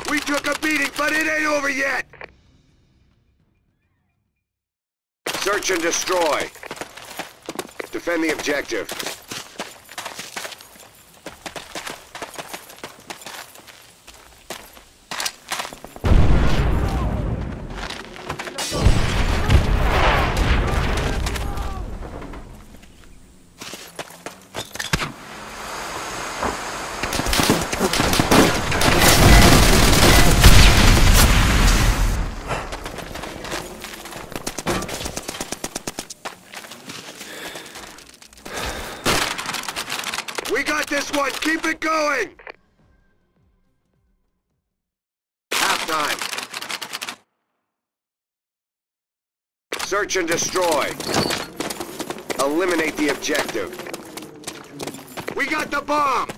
We took a beating, but it ain't over yet! Search and destroy. Defend the objective. We got this one! Keep it going! Halftime. Search and destroy. Eliminate the objective. We got the bomb!